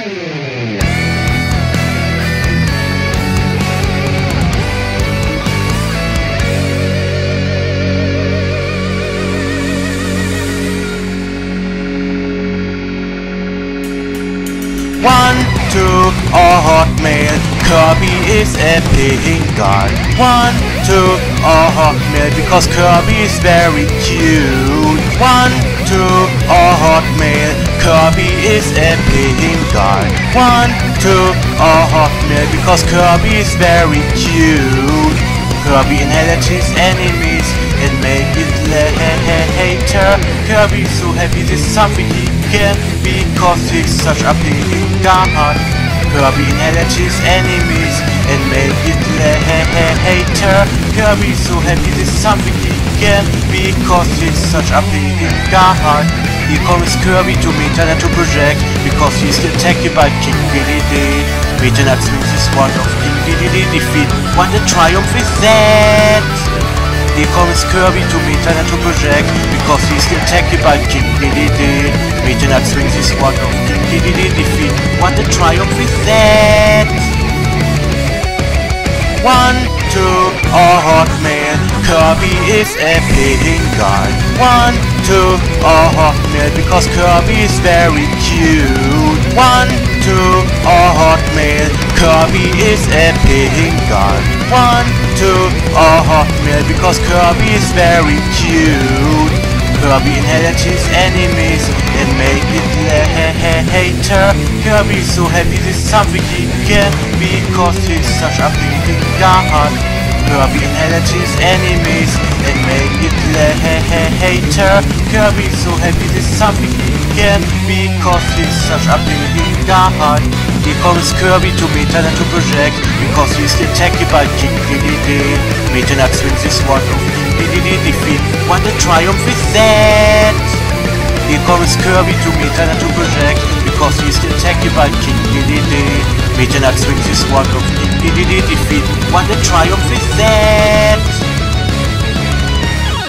One, two, all Hotmail, Kirby is a paying guy. 1, 2, all Hotmail, because Kirby is very cute. 1, 2, all Hotmail, Kirby is a paying guy. 1, 2, all Hotmail, because Kirby is very cute. Kirby inherits his enemies and make it later. Kirby so happy this is something he can because he's such a paying guy. Kirby inherits his enemies and make it later. Kirby so happy this is something he can because he's such a paying guy. He calls Kirby to meet and to project because he's attacked by King Dedede. Meta Knight swings his sword of King Dedede defeat. What a triumph is that! He calls Kirby to meet and to project because he's attacked by King Dedede. Meta Knight swings his sword of King Dedede defeat. What a triumph is that! 1, 2, all Hotmail, Kirby is a paying guy. 1, 2, all Hotmail, because Kirby is very cute. 1, 2, all Hotmail, Kirby is a paying guy. 1, 2, all Hotmail, because Kirby is very cute. Kirby inherits his enemies and make it later. Kirby is so happy this is something he can because he's such a paying guy. Kirby inherits his enemies and make it later. Kirby is so happy this is something he can because he's such a paying guy. He calls Kirby to meet and to project because he's attacked by King Dedede. Meta Knight swings his sword of King Dedede defeat. What a triumph is that! He calls Kirby to meet and to project because he's attacked by King Dedede. Meta Knight swings his sword of King Dedede defeat. What a triumph is that!